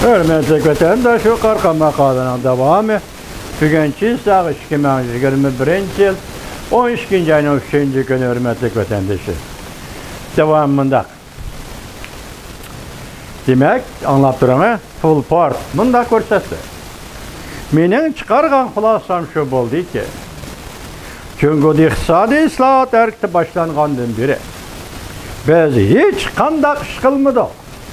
Hörmətli vətəndaş, şu qarqa maqalanın davamı bugünkü saat 2021 yıl 12. ayın 3. günü hörmətli vətəndaşı. Davamında. Demək, anlap durana full part bunda görsətdi. Menin çıxarğan xulasam şu boldu ki, çünki iqtisadi islahat hərəkəti başlanğandan beri biz hiç qandaq iş qılmıdıq.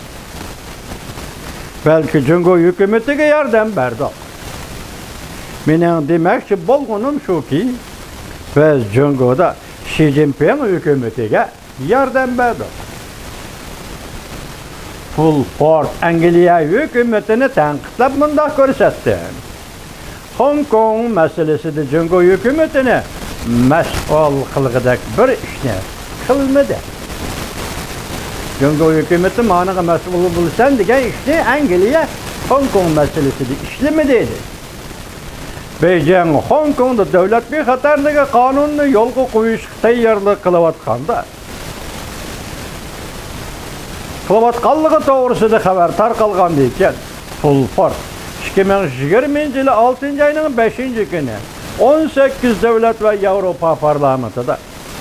Belki çünkü hükümetiga yardım berdik. Menin demekçi bolğunum şu ki, biz çünkü da Xi Jinping hükümetiga yardım berdik. Full Port Angliya hükümetini tanqidlab bunda ko'rsatdi. Hong Kong meselesida çünkü hükümetini mas'ul qilg'idek bir ishni qilmadi. Çünkü hükümeti managa mas'ul bo'lsan degan ishni Angliya Hong Kong meselesida ishlamadi. Beijing Hong Kongda davlat bexatarligi qonunini yo'lga qo'yish tayyorlik qilayotganda qilayotganligi to'g'risida xabar tarqalgan ekan. Full Port 2020 yılı 6. ayının 5. günü 18 devlet ve Avrupa parlamentida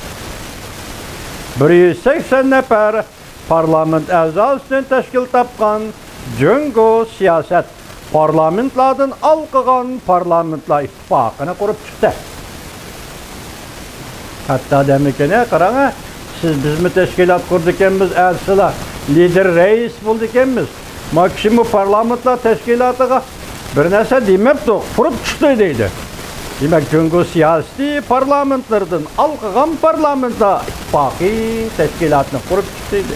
180 nefer parlament a'zosidan tashkil topgan jungo siyaset parlamentlardan alqıgan parlamentlar ittifaqini qurib chiqdi. Hatta demekine qarang, siz bizmi tashkilot qurdik ekanmiz, elchilar, lider reis bo'ldik ekanmiz. Maksimum parlamentlar tashkilotiga bir narsa demabdi, qurib chiqdi deydi. Demek jungo siyasi parlamentlardan alqıgan parlamentlar ittifaqi tashkilotini qurib chiqdi deydi.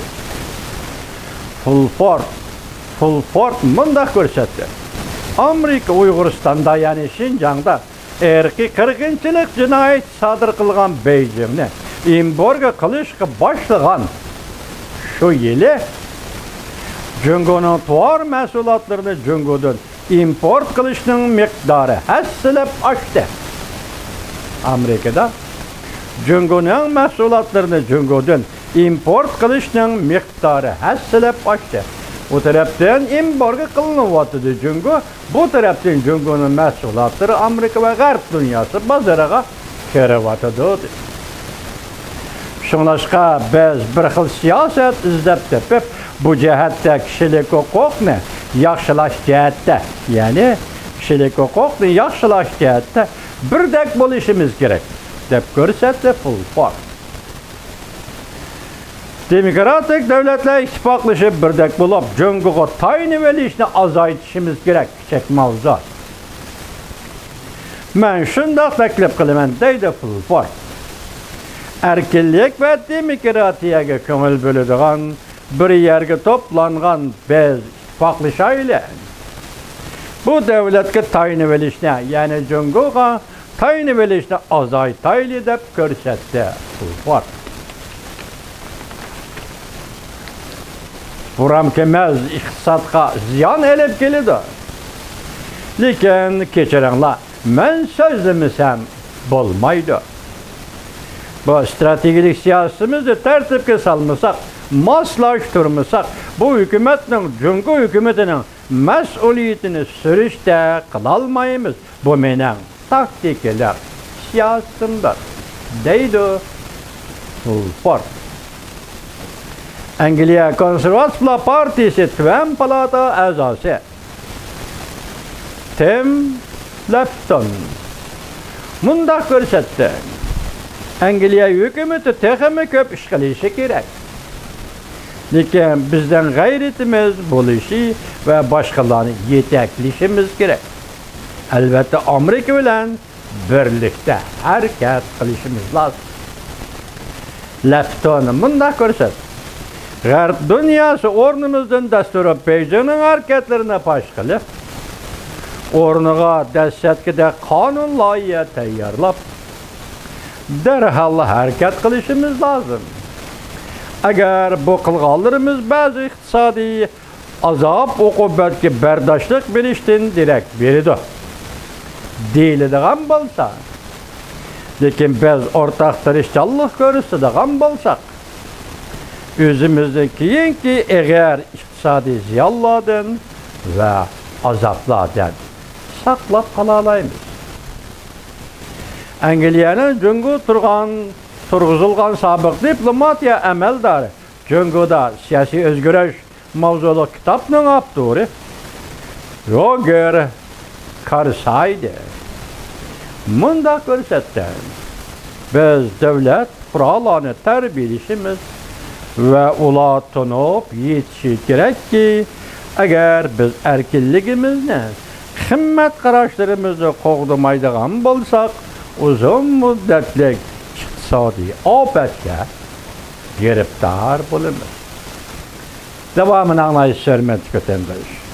Full Port bunda ko'rsatdi. Amerika Uyg'uristonda, ya'ni Şinjan'da erki qirg'inchilik jinoyat sodir qilgan Beijingni embargo qilishga boshlagan shu yili jungoning tovar mahsulotlarini jungodan import qilishning miqdori hassilab oshdi. Amerikada jungoning mahsulotlarini jungodan import qilishning miqdori hassilab oshdi. O tarafdan embargo qilinyapti jungo, bu tarafdan jungoning mahsulotlari Amerika va G'arb dunyosi bozoriga kiryapti. Shunlashqa biz bir xil siyosat izlab topib, bu jihatda kishilik huquqni yaxshilash jihatda, ya'ni kishilik huquqni yaxshilash jihatda birdek bo'lishimiz kerak deb ko'rsatdi Full Port. Demokratik davlatlar ittifoqlashib birdek bo'lib, jungoga tayinib olishni azaytishimiz kerak kichik mavzu. Men shunday taklif qilaman deydi Full Port. Erkinlik ve demokratiyaga ko'ngil bo'ladigan bir yerga to'plangan biz ittifoqlashaylik. Bu davlatga tayinib olishni, ya'ni jungoga tayinib olishni azaytaylik deb ko'rsatdi Full Port. Buram kemez iqtisodga ziyon elib keladi. Lekin kechiringlar, men so'zlamasam bo'lmaydi. Bu stratejik siyosatimizni tartibga solmasak, moslashtirmasak, bu hukumatning, jungo hukumatining mas'uliyatini surishda qilolmaymiz. Bu mening taktikalar siyosatimdir, deydi Full Port. Angliya Konservativlar Partisi Tven palata a'zosi Tim Lafton bunda ko'rsatdi. Angliya hukumati texmi ko'p ish qilishi kerak. Lekin bizdan g'ayratimiz bo'lishi va boshqalarni yetaklashimiz kerak. Albatta Amerika bilan birlikda harakat qilishimiz lozim. Lafton bunda ko'rsatdi. G'arb dunyosi o'rnimizdan dasturib Beijingning harakatlarini fosh qilib, o'rniga dahshatga qonun loyiha tayyorlab, darhol harakat qilishimiz lozim. Agar bu qilganlarimiz ba'zi iqtisodiy azob uqubatga bardoshlik berishdan derak beradi deyiladigan bo'lsa, lekin biz o'rtaq tirishchilik ko'rsatadigan bo'lsak, o'zimizdan keyingi eğer iqtisodiy ziyonlardan ve azaplardan saklap kalalayımız. Angliyanın cüngü turguzulgan sabık diplomatiya emeldarı cüngüda siyasi özgürlüş mavzulu kitapның apturi Roger Karsaydı. Munda görsetdi. Biz devlet kurallarını terbiyelişimiz ve ula tunup yetişi gerek ki eğer biz erkinligimizni, himmet karaşlarımızı qoğdamaydigan bolsak, uzun müddetlik iqtisadi afetke giriftar bolamiz. Devamını anlayış sürmet kötendiriş.